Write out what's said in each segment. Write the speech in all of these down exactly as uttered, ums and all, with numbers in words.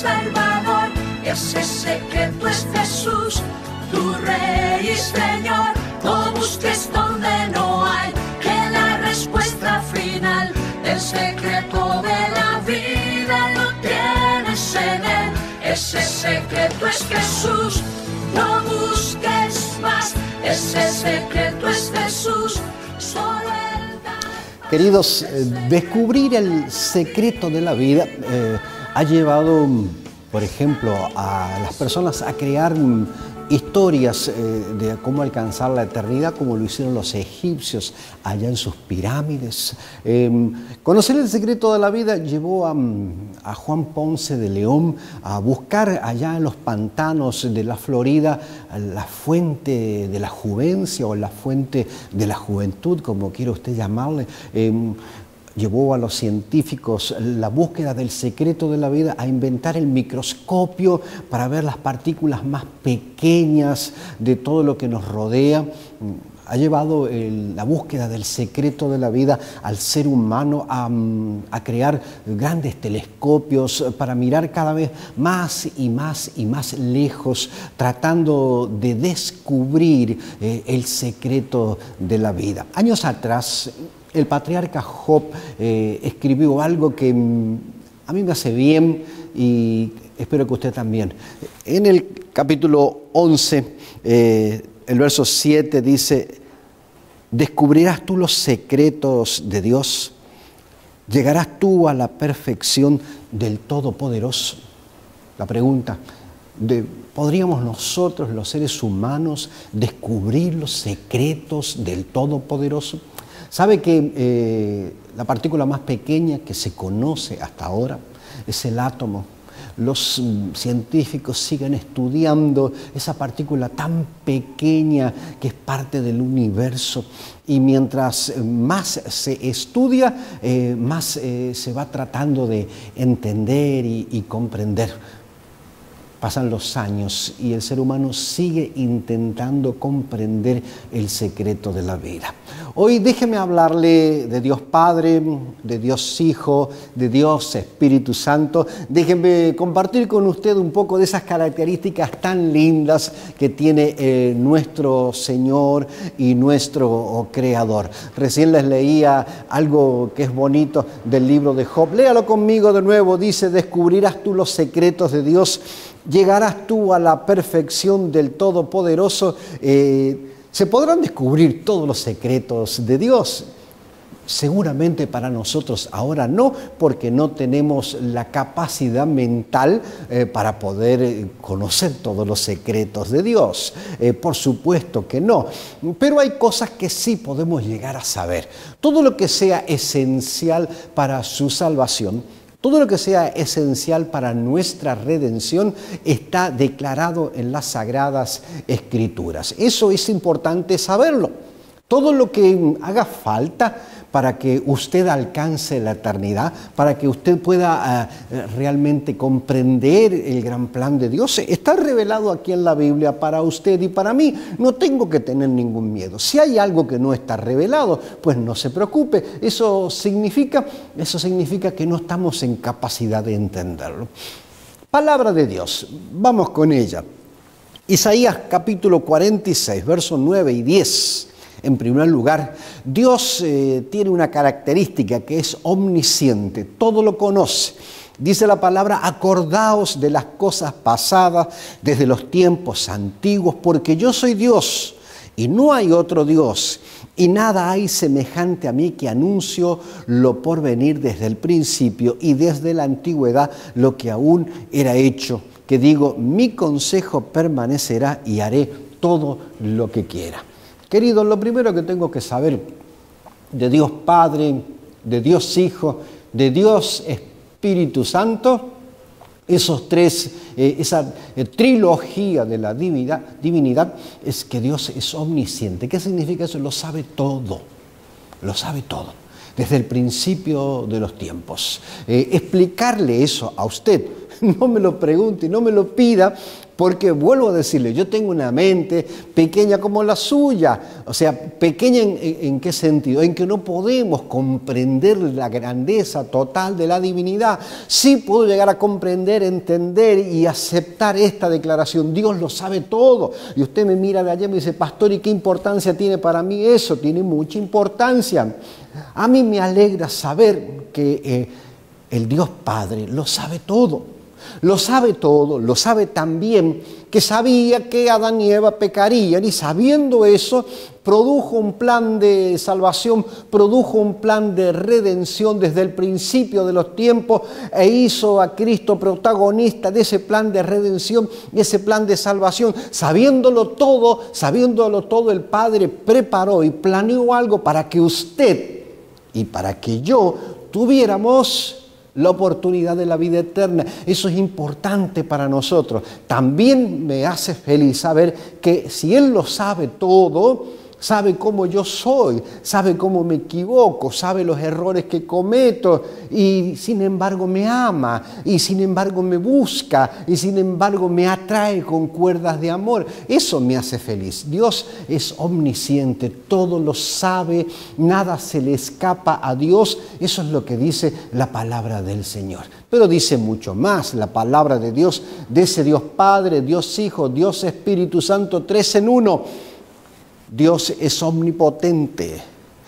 Salvador. Ese secreto es Jesús, tu Rey y Señor. No busques donde no hay, que la respuesta final del secreto de la vida lo tienes en Él. Ese secreto es Jesús, no busques más. Ese secreto es Jesús, solo Él da. Queridos, eh, descubrir el secreto de la vida eh, ha llevado, por ejemplo, a las personas a crear historias eh, de cómo alcanzar la eternidad, como lo hicieron los egipcios allá en sus pirámides. Eh, conocer el secreto de la vida llevó a, a Juan Ponce de León a buscar allá en los pantanos de la Florida la fuente de la juvencia o la fuente de la juventud, como quiera usted llamarle. Eh, Llevó a los científicos la búsqueda del secreto de la vida a inventar el microscopio para ver las partículas más pequeñas de todo lo que nos rodea. Ha llevado el, la búsqueda del secreto de la vida al ser humano a, a crear grandes telescopios para mirar cada vez más y más y más lejos, tratando de descubrir eh, el secreto de la vida. Años atrás, el patriarca Job eh, escribió algo que mm, a mí me hace bien y espero que usted también. En el capítulo once, eh, el verso siete dice: ¿descubrirás tú los secretos de Dios? ¿Llegarás tú a la perfección del Todopoderoso? La pregunta, de, ¿podríamos nosotros, los seres humanos, descubrir los secretos del Todopoderoso? ¿Sabe que eh, la partícula más pequeña que se conoce hasta ahora es el átomo? Los mm, científicos siguen estudiando esa partícula tan pequeña que es parte del universo. Y mientras más se estudia, eh, más eh, se va tratando de entender y, y comprender. Pasan los años y el ser humano sigue intentando comprender el secreto de la vida. Hoy déjeme hablarle de Dios Padre, de Dios Hijo, de Dios Espíritu Santo. Déjeme compartir con usted un poco de esas características tan lindas que tiene eh, nuestro Señor y nuestro Creador. Recién les leía algo que es bonito del libro de Job. Léalo conmigo de nuevo. Dice: descubrirás tú los secretos de Dios. Llegarás tú a la perfección del Todopoderoso. Eh, ¿Se podrán descubrir todos los secretos de Dios? Seguramente para nosotros ahora no, porque no tenemos la capacidad mental eh, para poder eh, conocer todos los secretos de Dios. Eh, por supuesto que no, pero hay cosas que sí podemos llegar a saber. Todo lo que sea esencial para su salvación, todo lo que sea esencial para nuestra redención está declarado en las Sagradas Escrituras. Eso es importante saberlo. Todo lo que haga falta para que usted alcance la eternidad, para que usted pueda uh, realmente comprender el gran plan de Dios, está revelado aquí en la Biblia para usted y para mí. No tengo que tener ningún miedo. Si hay algo que no está revelado, pues no se preocupe. Eso significa, eso significa que no estamos en capacidad de entenderlo. Palabra de Dios, vamos con ella. Isaías capítulo cuarenta y seis, versos nueve y diez. En primer lugar, Dios eh, tiene una característica que es omnisciente, todo lo conoce. Dice la palabra: acordaos de las cosas pasadas desde los tiempos antiguos, porque yo soy Dios y no hay otro Dios, y nada hay semejante a mí, que anuncio lo por venir desde el principio y desde la antigüedad lo que aún era hecho, que digo, mi consejo permanecerá y haré todo lo que quiera. Queridos, lo primero que tengo que saber de Dios Padre, de Dios Hijo, de Dios Espíritu Santo, esos tres, eh, esa eh, trilogía de la divinidad, divinidad, es que Dios es omnisciente. ¿Qué significa eso? Lo sabe todo, lo sabe todo, desde el principio de los tiempos. Eh, explicarle eso a usted no me lo pregunte, no me lo pida, porque vuelvo a decirle, yo tengo una mente pequeña como la suya. O sea, pequeña en, en, ¿en qué sentido? En que no podemos comprender la grandeza total de la divinidad. Sí puedo llegar a comprender, entender y aceptar esta declaración. Dios lo sabe todo. Y usted me mira de allá y me dice, pastor, ¿y qué importancia tiene para mí eso? Tiene mucha importancia. A mí me alegra saber que eh, el Dios Padre lo sabe todo. Lo sabe todo, lo sabe tan bien que sabía que Adán y Eva pecarían, y sabiendo eso produjo un plan de salvación, produjo un plan de redención desde el principio de los tiempos e hizo a Cristo protagonista de ese plan de redención y ese plan de salvación. Sabiéndolo todo, sabiéndolo todo, el Padre preparó y planeó algo para que usted y para que yo tuviéramos la oportunidad de la vida eterna. Eso es importante para nosotros. También me hace feliz saber que si Él lo sabe todo, sabe cómo yo soy, sabe cómo me equivoco, sabe los errores que cometo y sin embargo me ama y sin embargo me busca y sin embargo me atrae con cuerdas de amor. Eso me hace feliz. Dios es omnisciente, todo lo sabe, nada se le escapa a Dios. Eso es lo que dice la palabra del Señor. Pero dice mucho más la palabra de Dios, de ese Dios Padre, Dios Hijo, Dios Espíritu Santo, tres en uno. Dios es omnipotente.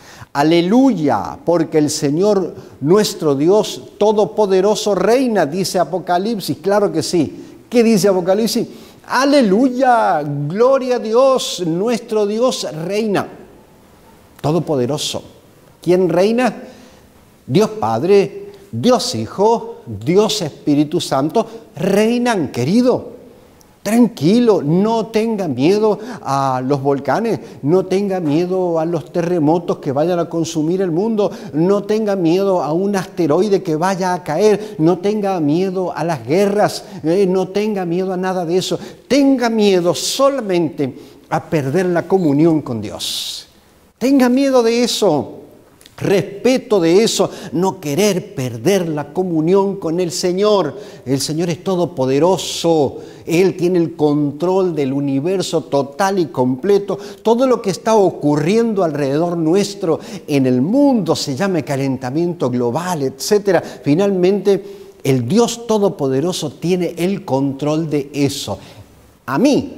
Aleluya, porque el Señor nuestro Dios todopoderoso reina, dice Apocalipsis. Claro que sí. ¿Qué dice Apocalipsis? Aleluya, gloria a Dios, nuestro Dios reina. Todopoderoso. ¿Quién reina? Dios Padre, Dios Hijo, Dios Espíritu Santo reinan, querido. Tranquilo, no tenga miedo a los volcanes, no tenga miedo a los terremotos que vayan a consumir el mundo, no tenga miedo a un asteroide que vaya a caer, no tenga miedo a las guerras, eh, no tenga miedo a nada de eso. Tenga miedo solamente a perder la comunión con Dios. Tenga miedo de eso. Respeto de eso, no querer perder la comunión con el Señor. El Señor es todopoderoso, Él tiene el control del universo total y completo. Todo lo que está ocurriendo alrededor nuestro en el mundo, se llame calentamiento global, etcétera. Finalmente, el Dios todopoderoso tiene el control de eso. A mí,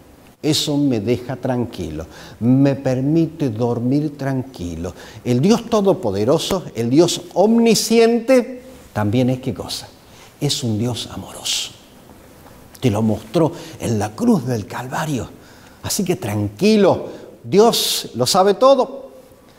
eso me deja tranquilo, me permite dormir tranquilo. El Dios todopoderoso, el Dios omnisciente, también es ¿qué cosa? Es un Dios amoroso. Te lo mostró en la cruz del Calvario. Así que tranquilo, Dios lo sabe todo.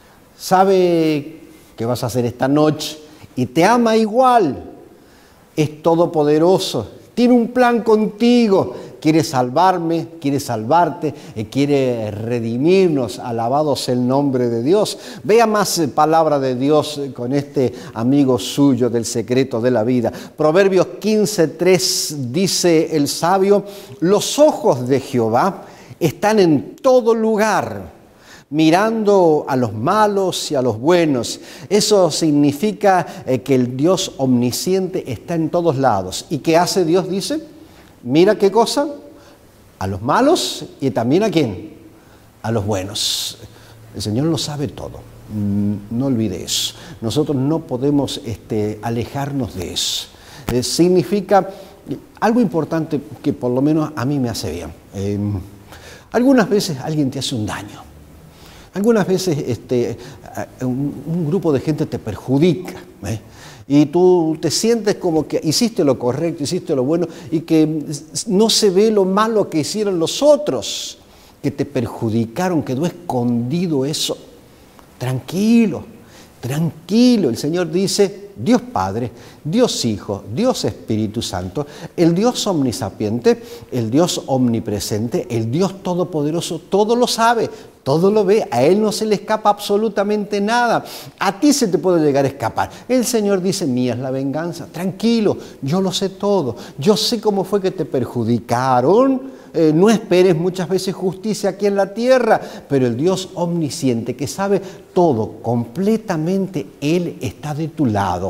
Sabe qué vas a hacer esta noche y te ama igual. Es todopoderoso, tiene un plan contigo. Quiere salvarme, quiere salvarte, eh, quiere redimirnos. Alabado sea el nombre de Dios. Vea más eh, palabra de Dios eh, con este amigo suyo del secreto de la vida. Proverbios quince, tres dice el sabio: los ojos de Jehová están en todo lugar, mirando a los malos y a los buenos. Eso significa eh, que el Dios omnisciente está en todos lados. ¿Y qué hace Dios? Dice, mira qué cosa, a los malos y también a quién, a los buenos. El Señor lo sabe todo, no olvide eso. Nosotros no podemos este, alejarnos de eso. Eh, significa algo importante que por lo menos a mí me hace bien. Eh, algunas veces alguien te hace un daño. Algunas veces este, un, un grupo de gente te perjudica, ¿eh? Y tú te sientes como que hiciste lo correcto, hiciste lo bueno y que no se ve lo malo que hicieron los otros, que te perjudicaron, quedó escondido eso. Tranquilo, tranquilo. El Señor dice, Dios Padre, Dios Hijo, Dios Espíritu Santo, el Dios omnisapiente, el Dios omnipresente, el Dios todopoderoso, todo lo sabe, todo lo ve, a Él no se le escapa absolutamente nada. A ti se te puede llegar a escapar. El Señor dice, mía es la venganza. Tranquilo, yo lo sé todo. Yo sé cómo fue que te perjudicaron. Eh, no esperes muchas veces justicia aquí en la tierra, pero el Dios omnisciente que sabe todo completamente, Él está de tu lado.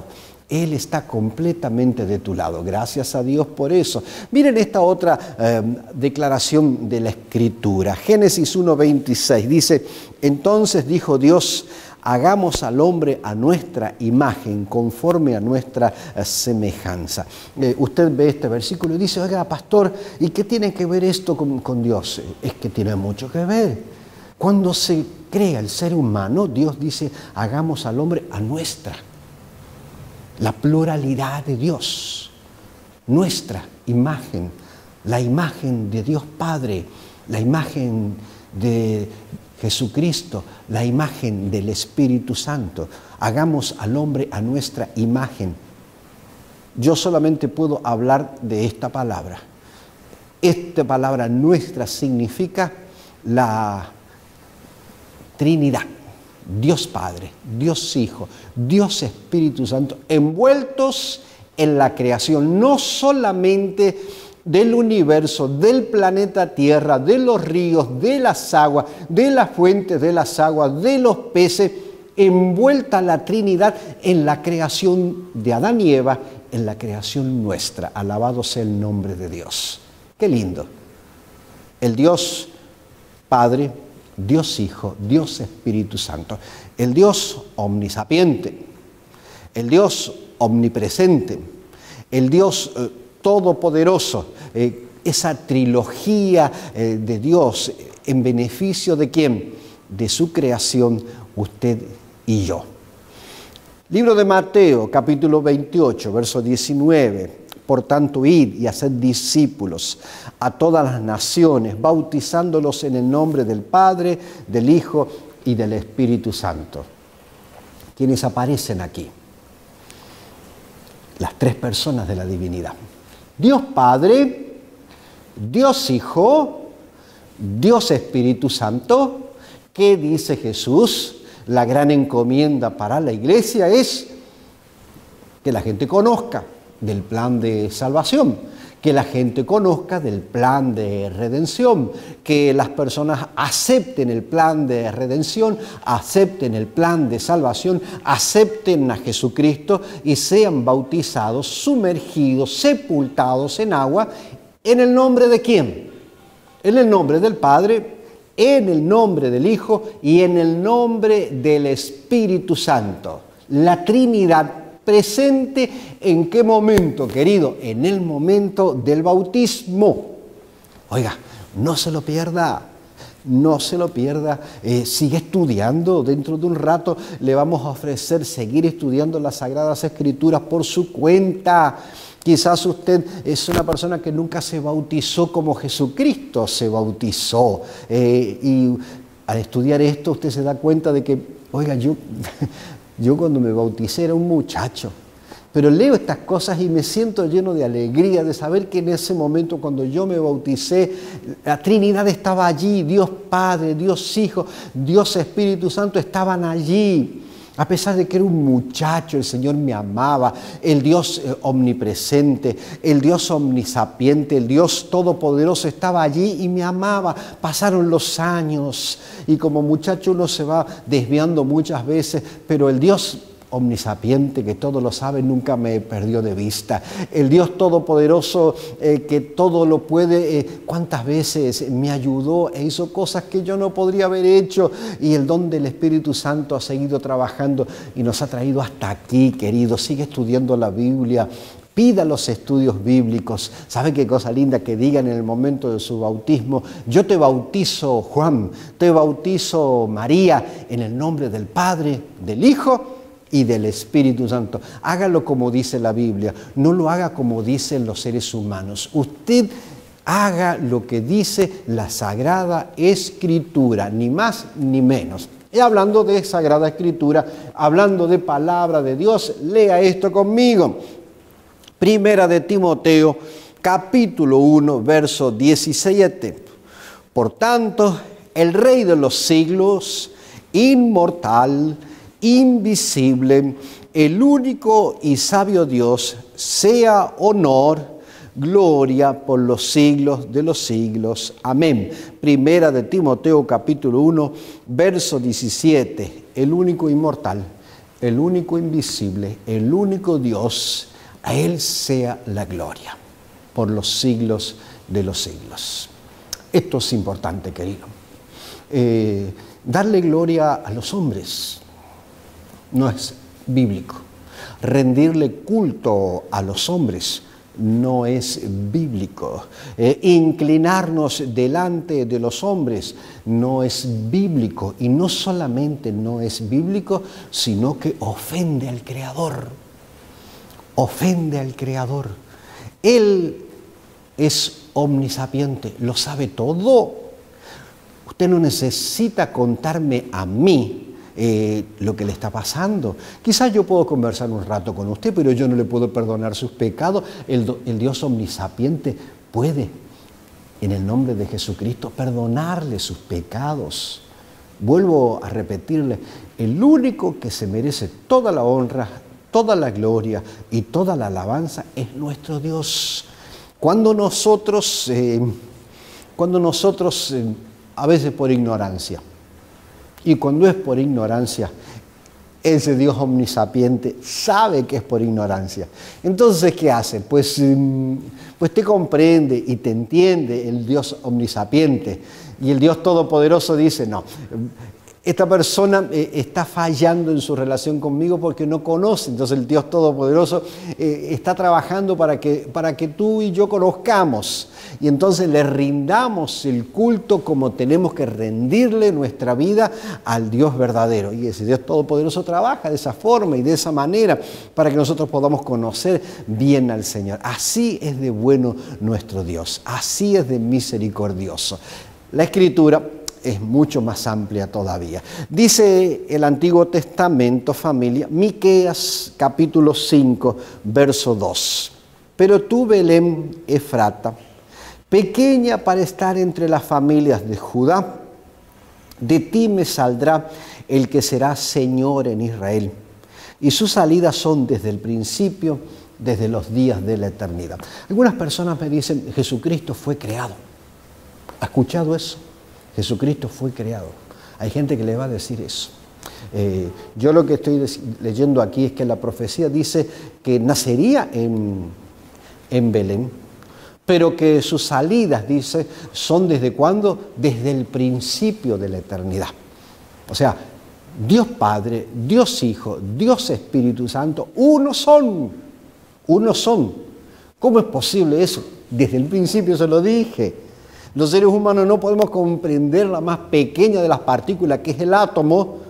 Él está completamente de tu lado. Gracias a Dios por eso. Miren esta otra eh, declaración de la Escritura. Génesis uno veintiséis dice, entonces dijo Dios, hagamos al hombre a nuestra imagen, conforme a nuestra eh, semejanza. Eh, usted ve este versículo y dice, oiga, pastor, ¿y qué tiene que ver esto con, con Dios? Es que tiene mucho que ver. Cuando se crea el ser humano, Dios dice, hagamos al hombre a nuestra. La pluralidad de Dios, nuestra imagen, la imagen de Dios Padre, la imagen de Jesucristo, la imagen del Espíritu Santo. Hagamos al hombre a nuestra imagen. Yo solamente puedo hablar de esta palabra. Esta palabra nuestra significa la Trinidad. Dios Padre, Dios Hijo, Dios Espíritu Santo, envueltos en la creación, no solamente del universo, del planeta Tierra, de los ríos, de las aguas, de las fuentes de las aguas, de los peces, envuelta la Trinidad en la creación de Adán y Eva, en la creación nuestra. Alabado sea el nombre de Dios. Qué lindo. El Dios Padre, Dios Hijo, Dios Espíritu Santo, el Dios omnisapiente, el Dios omnipresente, el Dios eh, todopoderoso, eh, esa trilogía eh, de Dios en beneficio de ¿quién? De su creación, usted y yo. Libro de Mateo, capítulo veintiocho, verso diecinueve. Por tanto, id y haced discípulos a todas las naciones, bautizándolos en el nombre del Padre, del Hijo y del Espíritu Santo. ¿Quiénes aparecen aquí? Las tres personas de la divinidad. Dios Padre, Dios Hijo, Dios Espíritu Santo. ¿Qué dice Jesús? La gran encomienda para la iglesia es que la gente conozca del plan de salvación, que la gente conozca del plan de redención, que las personas acepten el plan de redención, acepten el plan de salvación, acepten a Jesucristo y sean bautizados, sumergidos, sepultados en agua, ¿en el nombre de quién? En el nombre del Padre, en el nombre del Hijo y en el nombre del Espíritu Santo. La Trinidad presente, ¿en qué momento, querido? En el momento del bautismo. Oiga, no se lo pierda, no se lo pierda. Eh, sigue estudiando. Dentro de un rato le vamos a ofrecer seguir estudiando las Sagradas Escrituras por su cuenta. Quizás usted es una persona que nunca se bautizó como Jesucristo se bautizó. Eh, y al estudiar esto usted se da cuenta de que, oiga, yo... Yo cuando me bauticé era un muchacho, pero leo estas cosas y me siento lleno de alegría de saber que en ese momento cuando yo me bauticé, la Trinidad estaba allí, Dios Padre, Dios Hijo, Dios Espíritu Santo estaban allí. A pesar de que era un muchacho, el Señor me amaba, el Dios eh, omnipresente, el Dios omnisapiente, el Dios todopoderoso estaba allí y me amaba. Pasaron los años y como muchacho uno se va desviando muchas veces, pero el Dios omnisapiente, que todo lo sabe, nunca me perdió de vista. El Dios todopoderoso, eh, que todo lo puede, eh, cuántas veces me ayudó e hizo cosas que yo no podría haber hecho. Y el don del Espíritu Santo ha seguido trabajando y nos ha traído hasta aquí, querido. Sigue estudiando la Biblia. Pida los estudios bíblicos. ¿Sabe qué cosa linda que digan en el momento de su bautismo? Yo te bautizo, Juan, te bautizo, María, en el nombre del Padre, del Hijo y del Espíritu Santo. Hágalo como dice la Biblia, no lo haga como dicen los seres humanos. Usted haga lo que dice la Sagrada Escritura, ni más ni menos. Y hablando de Sagrada Escritura, hablando de palabra de Dios, lea esto conmigo. Primera de Timoteo, capítulo uno, verso diecisiete. Por tanto, el Rey de los siglos, inmortal, invisible, el único y sabio Dios, sea honor, gloria por los siglos de los siglos. Amén. Primera de Timoteo capítulo uno, verso diecisiete. El único inmortal, el único invisible, el único Dios, a Él sea la gloria por los siglos de los siglos. Esto es importante, querido. Eh, darle gloria a los hombres no es bíblico. Rendirle culto a los hombres no es bíblico. Eh, inclinarnos delante de los hombres no es bíblico. Y no solamente no es bíblico, sino que ofende al Creador. Ofende al Creador. Él es omnisapiente, lo sabe todo. Usted no necesita contarme a mí Eh, lo que le está pasando. Quizás yo puedo conversar un rato con usted, pero yo no le puedo perdonar sus pecados. El, el Dios omnisapiente puede, en el nombre de Jesucristo, perdonarle sus pecados. Vuelvo a repetirle, el único que se merece toda la honra, toda la gloria y toda la alabanza es nuestro Dios. Cuando nosotros, eh, cuando nosotros eh, a veces por ignorancia, y cuando es por ignorancia, ese Dios omnisapiente sabe que es por ignorancia. Entonces, ¿qué hace? Pues, pues te comprende y te entiende el Dios omnisapiente. Y el Dios todopoderoso dice, no, esta persona eh, está fallando en su relación conmigo porque no conoce. Entonces el Dios todopoderoso eh, está trabajando para que, para que tú y yo conozcamos. Y entonces le rindamos el culto como tenemos que rendirle nuestra vida al Dios verdadero. Y ese Dios todopoderoso trabaja de esa forma y de esa manera para que nosotros podamos conocer bien al Señor. Así es de bueno nuestro Dios, así es de misericordioso. La Escritura es mucho más amplia todavía. Dice el Antiguo Testamento, familia, Miqueas capítulo cinco, verso dos. Pero tú, Belén Efrata, pequeña para estar entre las familias de Judá, de ti me saldrá el que será Señor en Israel, y sus salidas son desde el principio, desde los días de la eternidad. Algunas personas me dicen, Jesucristo fue creado. ¿Ha escuchado eso? Jesucristo fue creado. Hay gente que le va a decir eso. Eh, yo lo que estoy leyendo aquí es que la profecía dice que nacería en, en Belén, pero que sus salidas, dice, son ¿desde cuándo? Desde el principio de la eternidad. O sea, Dios Padre, Dios Hijo, Dios Espíritu Santo, uno son, uno son. ¿Cómo es posible eso? Desde el principio se lo dije. Los seres humanos no podemos comprender la más pequeña de las partículas, que es el átomo,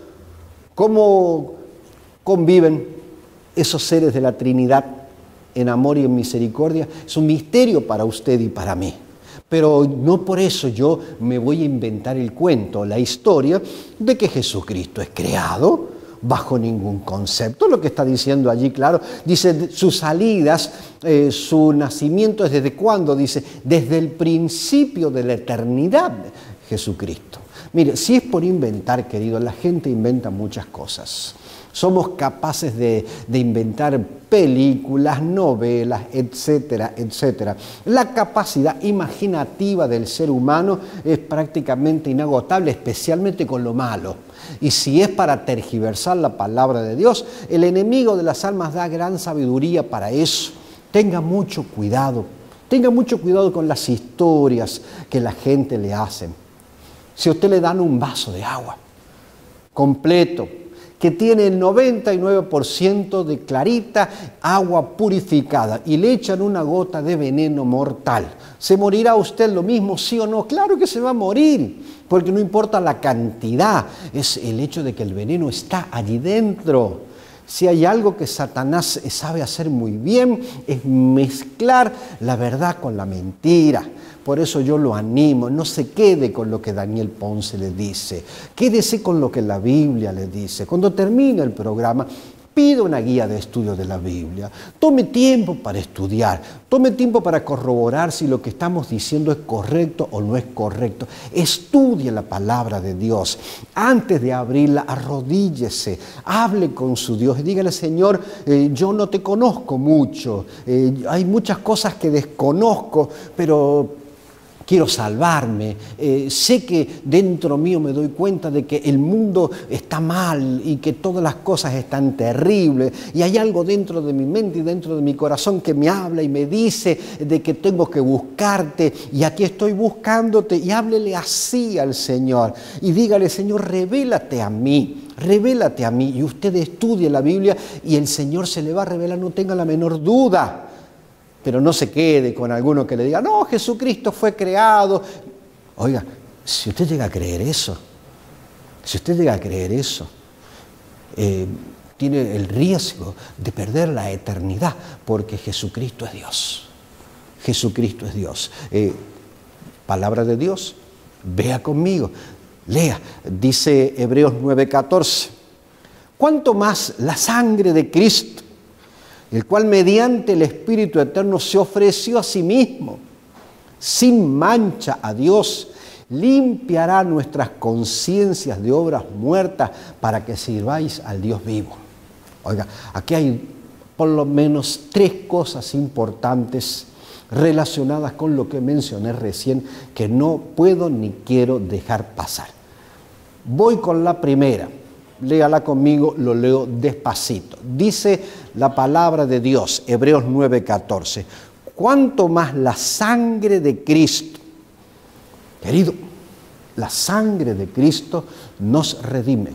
cómo conviven esos seres de la Trinidad en amor y en misericordia. Es un misterio para usted y para mí. Pero no por eso yo me voy a inventar el cuento, la historia de que Jesucristo es creado bajo ningún concepto. Lo que está diciendo allí, claro, dice sus salidas, eh, su nacimiento es desde cuándo, dice, desde el principio de la eternidad, Jesucristo. Mire, si es por inventar, querido, la gente inventa muchas cosas. Somos capaces de, de inventar películas, novelas, etcétera, etcétera. La capacidad imaginativa del ser humano es prácticamente inagotable, especialmente con lo malo. Y si es para tergiversar la palabra de Dios, el enemigo de las almas da gran sabiduría para eso. Tenga mucho cuidado, tenga mucho cuidado con las historias que la gente le hace. Si a usted le dan un vaso de agua completo, que tiene el noventa y nueve por ciento de clarita agua purificada y le echan una gota de veneno mortal, ¿se morirá usted lo mismo, sí o no? Claro que se va a morir, porque no importa la cantidad, es el hecho de que el veneno está allí dentro. Si hay algo que Satanás sabe hacer muy bien, es mezclar la verdad con la mentira. Por eso yo lo animo, no se quede con lo que Daniel Ponce le dice, quédese con lo que la Biblia le dice. Cuando termine el programa, pida una guía de estudio de la Biblia. Tome tiempo para estudiar, tome tiempo para corroborar si lo que estamos diciendo es correcto o no es correcto. Estudie la palabra de Dios. Antes de abrirla, arrodíllese, hable con su Dios y dígale, Señor, eh, yo no te conozco mucho, eh, hay muchas cosas que desconozco, pero quiero salvarme, eh, sé que dentro mío me doy cuenta de que el mundo está mal y que todas las cosas están terribles y hay algo dentro de mi mente y dentro de mi corazón que me habla y me dice de que tengo que buscarte y aquí estoy buscándote, y háblele así al Señor y dígale: Señor, revélate a mí, revélate a mí. Y usted estudie la Biblia y el Señor se le va a revelar, no tenga la menor duda. Pero no se quede con alguno que le diga: no, Jesucristo fue creado. Oiga, si usted llega a creer eso, si usted llega a creer eso, eh, tiene el riesgo de perder la eternidad, porque Jesucristo es Dios. Jesucristo es Dios. Eh, palabra de Dios, vea conmigo, lea, dice Hebreos nueve catorce. ¿Cuánto más la sangre de Cristo, el cual mediante el Espíritu Eterno se ofreció a sí mismo, sin mancha a Dios, limpiará nuestras conciencias de obras muertas para que sirváis al Dios vivo? Oiga, aquí hay por lo menos tres cosas importantes relacionadas con lo que mencioné recién que no puedo ni quiero dejar pasar. Voy con la primera. Léala conmigo, lo leo despacito. Dice la palabra de Dios, Hebreos nueve catorce. Cuánto más la sangre de Cristo. Querido, la sangre de Cristo nos redime.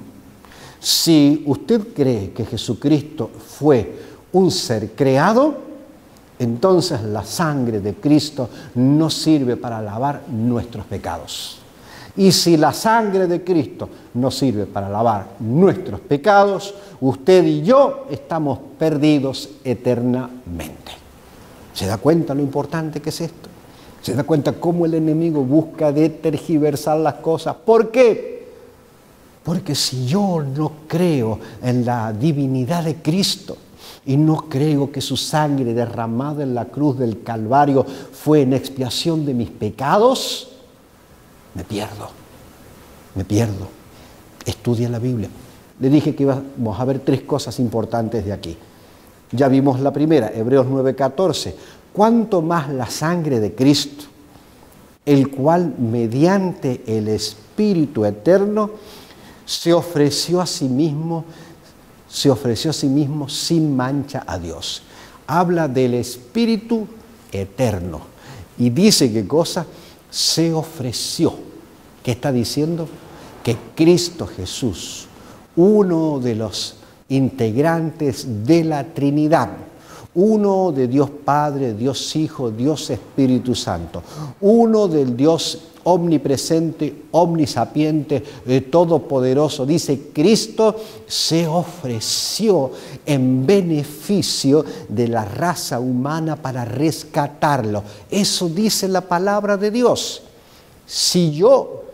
Si usted cree que Jesucristo fue un ser creado, entonces la sangre de Cristo nos sirve para lavar nuestros pecados. Y si la sangre de Cristo nos sirve para lavar nuestros pecados, usted y yo estamos perdidos eternamente. ¿Se da cuenta lo importante que es esto? ¿Se da cuenta cómo el enemigo busca de tergiversar las cosas? ¿Por qué? Porque si yo no creo en la divinidad de Cristo y no creo que su sangre derramada en la cruz del Calvario fue en expiación de mis pecados, me pierdo, me pierdo. Estudia la Biblia. Le dije que íbamos a ver tres cosas importantes de aquí. Ya vimos la primera, Hebreos nueve catorce. Cuánto más la sangre de Cristo, el cual mediante el Espíritu Eterno se ofreció a sí mismo, se ofreció a sí mismo sin mancha a Dios. Habla del Espíritu Eterno y dice qué cosa. Se ofreció. ¿Qué está diciendo? Que Cristo Jesús, uno de los integrantes de la Trinidad, uno de Dios Padre, Dios Hijo, Dios Espíritu Santo, uno del Dios omnipresente, omnisapiente, eh, todopoderoso, dice: Cristo se ofreció en beneficio de la raza humana para rescatarlo. Eso dice la palabra de Dios. Si yo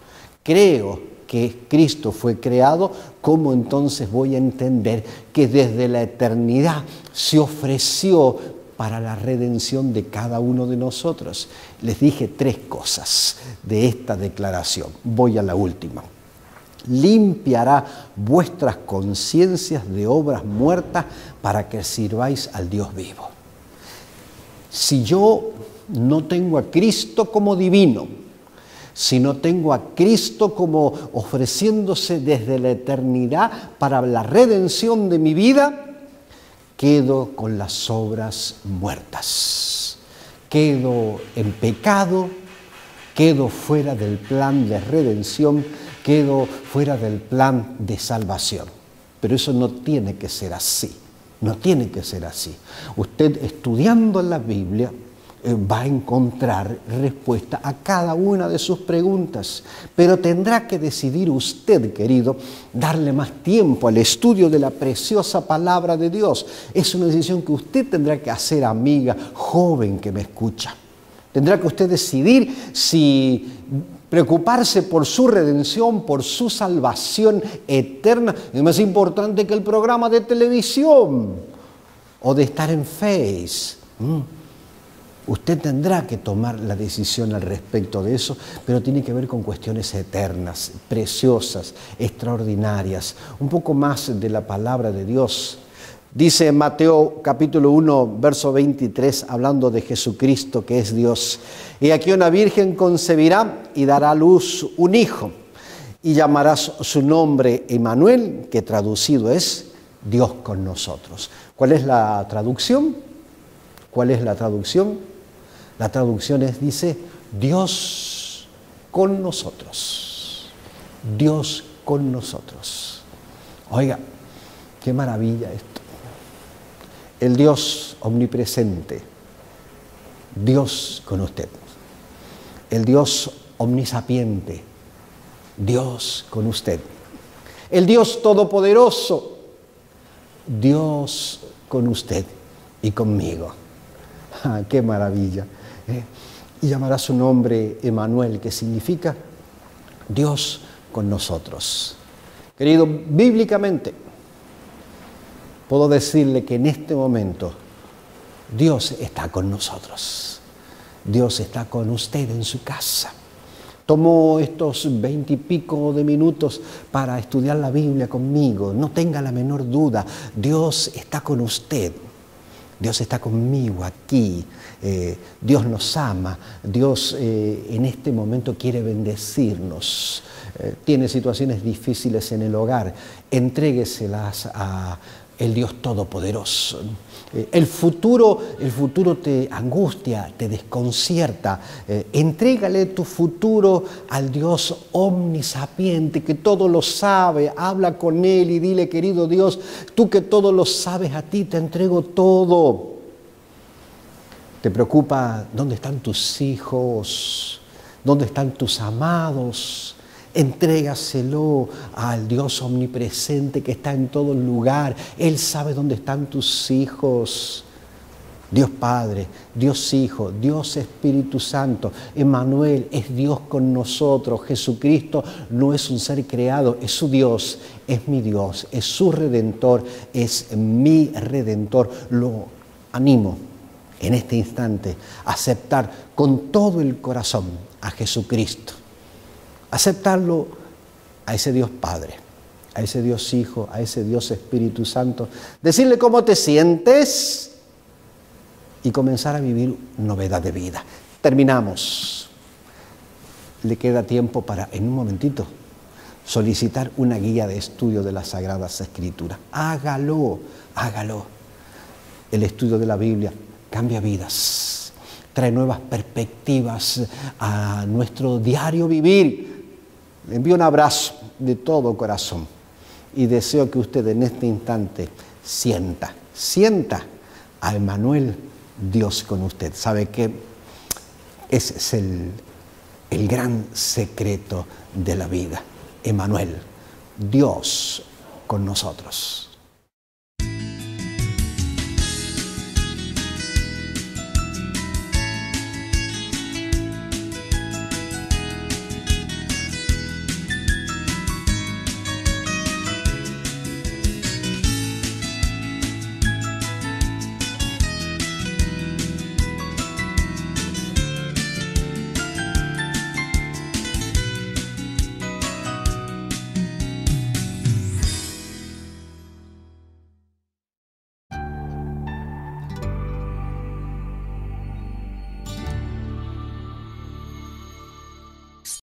creo que Cristo fue creado, ¿cómo entonces voy a entender que desde la eternidad se ofreció para la redención de cada uno de nosotros? Les dije tres cosas de esta declaración. Voy a la última. Limpiará vuestras conciencias de obras muertas para que sirváis al Dios vivo. Si yo no tengo a Cristo como divino, si no tengo a Cristo como ofreciéndose desde la eternidad para la redención de mi vida, quedo con las obras muertas, quedo en pecado, quedo fuera del plan de redención, quedo fuera del plan de salvación. Pero eso no tiene que ser así, no tiene que ser así. Usted, estudiando la Biblia, eh, va a encontrar respuesta a cada una de sus preguntas, pero tendrá que decidir usted, querido, darle más tiempo al estudio de la preciosa palabra de Dios. Es una decisión que usted tendrá que hacer, amiga, joven que me escucha. Tendrá que usted decidir si preocuparse por su redención, por su salvación eterna, es más importante que el programa de televisión o de estar en Face. ¿Mm? Usted tendrá que tomar la decisión al respecto de eso, pero tiene que ver con cuestiones eternas, preciosas, extraordinarias, un poco más de la palabra de Dios. Dice en Mateo capítulo uno, verso veintitrés, hablando de Jesucristo que es Dios: y aquí una virgen concebirá y dará a luz un hijo, y llamarás su nombre Emmanuel, que traducido es Dios con nosotros. ¿Cuál es la traducción? ¿Cuál es la traducción? La traducción es, dice, Dios con nosotros. Dios con nosotros. Oiga, qué maravilla esto. El Dios omnipresente, Dios con usted. El Dios omnisapiente, Dios con usted. El Dios todopoderoso, Dios con usted y conmigo. Ah, ¡qué maravilla! ¿eh? Y llamará su nombre Emmanuel, que significa Dios con nosotros. Querido, bíblicamente, puedo decirle que en este momento Dios está con nosotros. Dios está con usted en su casa. Tomó estos veintipico de minutos para estudiar la Biblia conmigo. No tenga la menor duda, Dios está con usted. Dios está conmigo aquí. Eh, Dios nos ama. Dios eh, en este momento quiere bendecirnos. Eh, tiene situaciones difíciles en el hogar. Entrégueselas a el Dios Todopoderoso. Eh, el futuro, el futuro te angustia, te desconcierta. Eh, entrégale tu futuro al Dios omnisapiente, que todo lo sabe. Habla con Él y dile: querido Dios, tú que todo lo sabes, a ti te entrego todo. ¿Te preocupa dónde están tus hijos? ¿Dónde están tus amados? Entrégaselo al Dios omnipresente que está en todo lugar. Él sabe dónde están tus hijos. Dios Padre, Dios Hijo, Dios Espíritu Santo. Emmanuel es Dios con nosotros. Jesucristo no es un ser creado, es su Dios, es mi Dios, es su Redentor, es mi Redentor. Lo animo en este instante a aceptar con todo el corazón a Jesucristo. Aceptarlo a ese Dios Padre, a ese Dios Hijo, a ese Dios Espíritu Santo. Decirle cómo te sientes y comenzar a vivir novedad de vida. Terminamos. Le queda tiempo para, en un momentito, solicitar una guía de estudio de las Sagradas Escrituras. Hágalo, hágalo. El estudio de la Biblia cambia vidas, trae nuevas perspectivas a nuestro diario vivir. Le envío un abrazo de todo corazón y deseo que usted en este instante sienta, sienta a Emmanuel, Dios con usted. ¿Sabe qué? Ese es el, el gran secreto de la vida. Emmanuel, Dios con nosotros.